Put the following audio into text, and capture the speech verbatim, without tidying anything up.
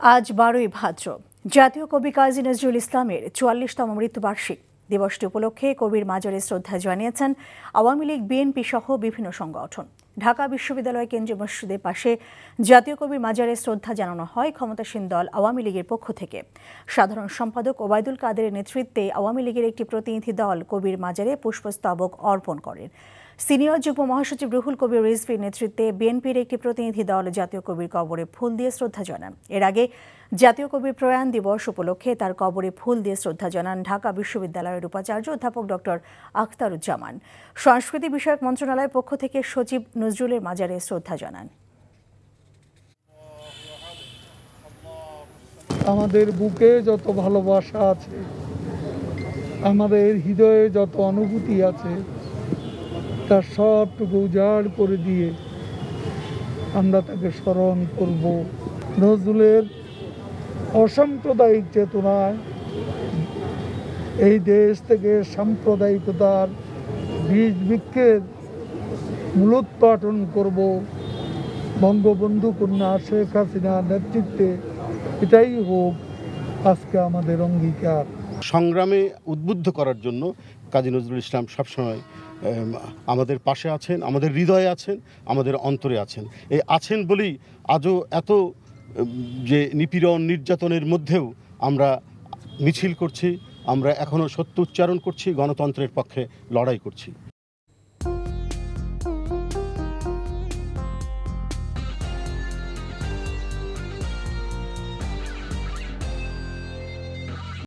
আজ বারোই ভাদ্র জাতীয় কবি কাজী নজরুল ইসলামের চুয়াল্লিশতম মৃত্যুবার্ষিক। দিবসটি উপলক্ষে কবির মাজারে শ্রদ্ধা জানিয়েছেন আওয়ামী লীগ, বিএনপি সহ বিভিন্ন সংগঠন। ঢাকা বিশ্ববিদ্যালয় কেন্দ্রীয় মসজিদের পাশে জাতীয় কবির মাজারে শ্রদ্ধা জানানো হয় ক্ষমতাসীন দল আওয়ামী লীগের পক্ষ থেকে। সাধারণ সম্পাদক ওবায়দুল কাদেরের নেতৃত্বে আওয়ামী লীগের একটি প্রতিনিধি দল কবির মাজারে পুষ্পস্তবক অর্পণ করেন। সিনিয়র যুগ্ম মহাসচিব রুহুল কবির রিজভীর নেতৃত্বে বিএনপির একটি প্রতিনিধি দল জাতীয় কবির কবরে ফুল দিয়ে শ্রদ্ধা জানান। এর আগে জাতীয় কবির প্রয়াণ দিবস উপলক্ষে তার কবরে ফুল দিয়ে শ্রদ্ধা জানান ঢাকা বিশ্ববিদ্যালয়ের উপাচার্য অধ্যাপক ডক্টর আখতারুজ্জামান। সংস্কৃতি বিষয়ক মন্ত্রণালয়ের পক্ষ থেকে সচিব নজরুলের মাজারে শ্রদ্ধা জানান। আমাদের বুকে যত ভালোবাসা আছে, আমাদের হৃদয়ে যত অনুভূতি আছে, তার সবটুকু উজাড় করে দিয়ে আমরা তাকে স্মরণ করব। নজরুলের অসাম্প্রদায়িক চেতনায় এই দেশ থেকে সাম্প্রদায়িকতার বীজ বৃক্ষের মূলোৎপাটন করব। বঙ্গবন্ধু কন্যা শেখ হাসিনার নেতৃত্বে এটাই হোক আজকে আমাদের অঙ্গীকার। সংগ্রামে উদ্বুদ্ধ করার জন্য কাজী নজরুল ইসলাম সবসময় আমাদের পাশে আছেন, আমাদের হৃদয়ে আছেন, আমাদের অন্তরে আছেন। এই আছেন বলেই আজও এত যে নিপীড়ন নির্যাতনের মধ্যেও আমরা মিছিল করছি, আমরা এখনও সত্য উচ্চারণ করছি, গণতন্ত্রের পক্ষে লড়াই করছি।